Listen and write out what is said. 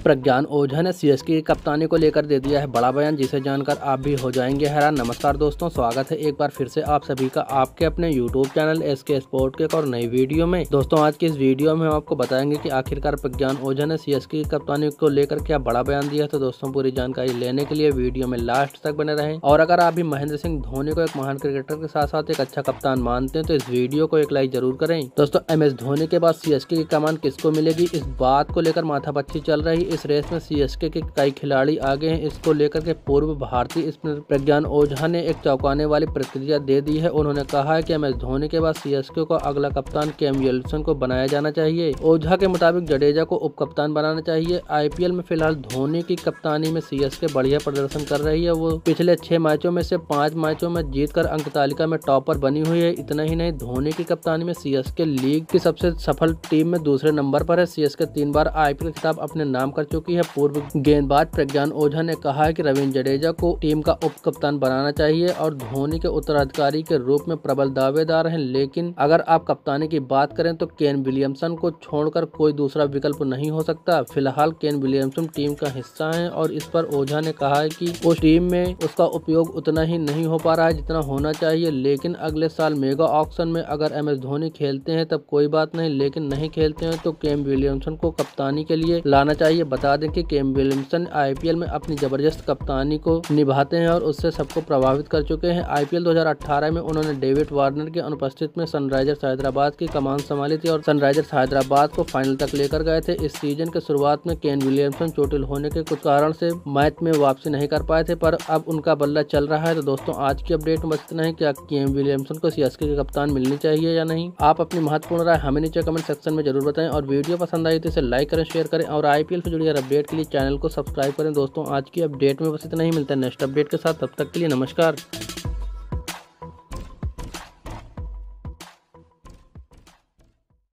प्रज्ञान ओझा ने सीएसके की कप्तानी को लेकर दे दिया है बड़ा बयान, जिसे जानकर आप भी हो जाएंगे हैरान। नमस्कार दोस्तों, स्वागत है एक बार फिर से आप सभी का आपके अपने यूट्यूब चैनल एसके स्पोर्ट के एक और नई वीडियो में। दोस्तों आज की इस वीडियो में हम आपको बताएंगे कि आखिरकार प्रज्ञान ओझा ने सीएसके की कप्तानी को लेकर क्या बड़ा बयान दिया। तो दोस्तों पूरी जानकारी लेने के लिए वीडियो में लास्ट तक बने रहें। और अगर आप भी महेंद्र सिंह धोनी को एक महान क्रिकेटर के साथ साथ एक अच्छा कप्तान मानते हैं तो इस वीडियो को एक लाइक जरूर करें। दोस्तों MS धोनी के बाद सीएसके की कमान किसको मिलेगी, इस बात को लेकर माथापच्ची चल रही। इस रेस में सीएसके के कई खिलाड़ी आगे हैं। इसको लेकर के पूर्व भारतीय स्पिनर प्रज्ञान ओझा ने एक चौंकाने वाली प्रतिक्रिया दे दी है। उन्होंने कहा है कि MS धोनी के बाद सीएसके को अगला कप्तान केन विलियमसन को बनाया जाना चाहिए। ओझा के मुताबिक जडेजा को उप कप्तान बनाना चाहिए। आईपीएल में फिलहाल धोनी की कप्तानी में सीएसके बढ़िया प्रदर्शन कर रही है। वो पिछले 6 मैचों में से 5 मैचों में जीतकर अंक तालिका में टॉपर बनी हुई है। इतना ही नहीं, धोनी की कप्तानी में सीएसके लीग की सबसे सफल टीम में दूसरे नंबर पर है। सीएसके 3 बार आईपीएल खिताब अपने नाम कर चुकी है। पूर्व गेंदबाज प्रज्ञान ओझा ने कहा है कि रविंद्र जडेजा को टीम का उप कप्तान बनाना चाहिए और धोनी के उत्तराधिकारी के रूप में प्रबल दावेदार हैं। लेकिन अगर आप कप्तानी की बात करें तो केन विलियमसन को छोड़कर कोई दूसरा विकल्प नहीं हो सकता। फिलहाल केन विलियमसन टीम का हिस्सा है और इस पर ओझा ने कहा है कि उस टीम में उसका उपयोग उतना ही नहीं हो पा रहा है जितना होना चाहिए। लेकिन अगले साल मेगा ऑक्शन में अगर MS धोनी खेलते हैं तब कोई बात नहीं, लेकिन नहीं खेलते हैं तो केन विलियमसन को कप्तानी के लिए लाना चाहिए। बता दें कि केन विलियमसन आईपीएल में अपनी जबरदस्त कप्तानी को निभाते हैं और उससे सबको प्रभावित कर चुके हैं। आईपीएल 2018 में उन्होंने डेविड वार्नर की अनुपस्थिति में सनराइजर्स हैदराबाद की कमान संभाली थी और सनराइजर्स हैदराबाद को फाइनल तक लेकर गए थे। इस सीजन के शुरुआत में केन विलियमसन चोटिल होने के कुछ कारण से मैच में वापसी नहीं कर पाए थे, पर अब उनका बल्ला चल रहा है। तो दोस्तों आज की अपडेट में बस इतना ही। क्या केन विलियमसन को सीएसके के कप्तान मिलनी चाहिए या नहीं, आप अपनी महत्वपूर्ण राय हमें नीचे कमेंट सेक्शन में जरूर बताएं। और वीडियो पसंद आई तो इसे लाइक करें, शेयर करें और आईपीएल से जुड़ी हर अपडेट के लिए चैनल को सब्सक्राइब करें। दोस्तों आज की अपडेट में बस इतना ही। मिलता है नेक्स्ट अपडेट के साथ, तब तक के लिए नमस्कार।